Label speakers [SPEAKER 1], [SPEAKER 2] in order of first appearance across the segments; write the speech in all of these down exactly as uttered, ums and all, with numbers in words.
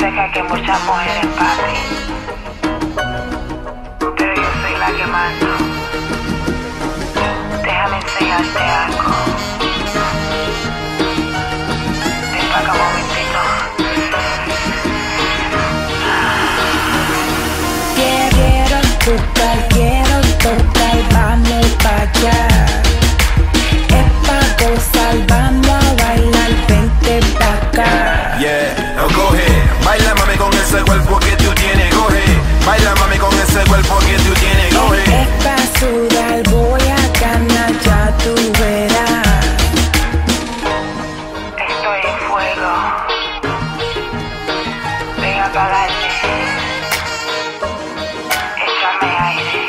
[SPEAKER 1] sé que aquí hay muchas mujeres, papi, pero yo soy la que mando. Déjame enseñarte algo. Ven pa' acá un momentito.
[SPEAKER 2] Quiero tocar, quiero tocar, vamos pa' allá. Es pa' gozar, vamos a bailar, vente pa' acá.
[SPEAKER 3] Yeah, no coge, baila mami con ese cuerpo que tú tienes, coge. Baila mami con ese cuerpo que tú tienes, coge.
[SPEAKER 2] Es pa' sudar, voy a ganar, ya tú verás.
[SPEAKER 1] Estoy en fuego. Ven a apagarme. Échame aire.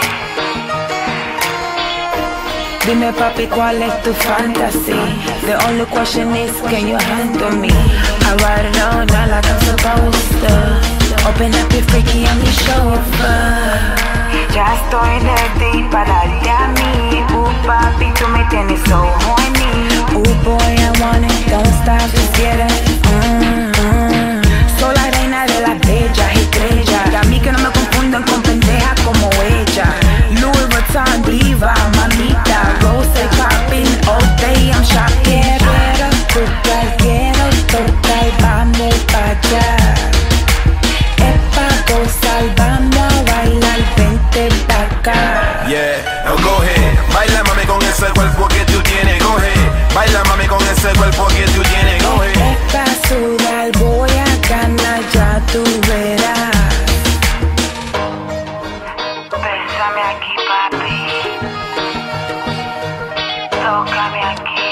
[SPEAKER 2] Dime papi, ¿cuál es tu fantasy? The only question is, can you handle me? I ride it all night like I'm supposed to. Open up your freaky, I'm your chauffeur.
[SPEAKER 1] Ya estoy ready para darte a mí. Uh, papi, tú me tienes so horny.
[SPEAKER 2] Ooh boy, I want it, don't stop, just get it. Mm, mm. Soy la reina de las bellas estrellas. Y a mí que no me confundan con pendejas como ella. Louis Vuitton diva, mamita, rose popping all day, I'm shopping. Quiero tocar, quiero tocar, vamos pa' allá. Es pa' gozar, vamos a bailar, vente pa' acá.
[SPEAKER 3] Yeah, no coge, baila mami con ese cuerpo que tú tienes, coge. Baila mami con ese cuerpo que tú tienes, coge.
[SPEAKER 2] Es pa' sudar, voy a ganar, ya tú verás.
[SPEAKER 1] Bésame aquí, papi. Tócame aquí.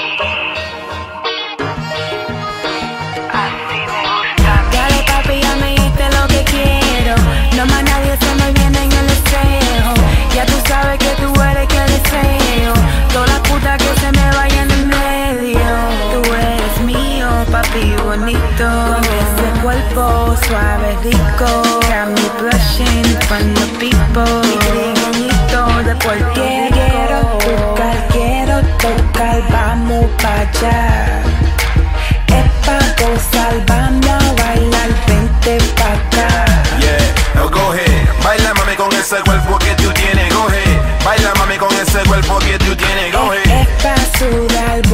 [SPEAKER 1] Así me gusta a mí.
[SPEAKER 2] Dale papi, ya me diste lo que quiero. No más nadie se me viene en el espejo. Ya tú sabes que tú eres que deseo. Todas las putas que se me vayan en medio. Tú eres mío, papi bonito. Con ese cuerpo suave, rico. Got me blushing from the people. Mi trigueñito de Puerto Rico. Quiero tocar, quiero tocar, vamos pa' allá. Es pa' gozar, vamos a bailar, vente pa' acá.
[SPEAKER 3] Yeah, no coge, baila mami con ese cuerpo que tú tienes, coge. Baila mami con ese cuerpo que tú tienes, coge.
[SPEAKER 2] Es pa' sudar,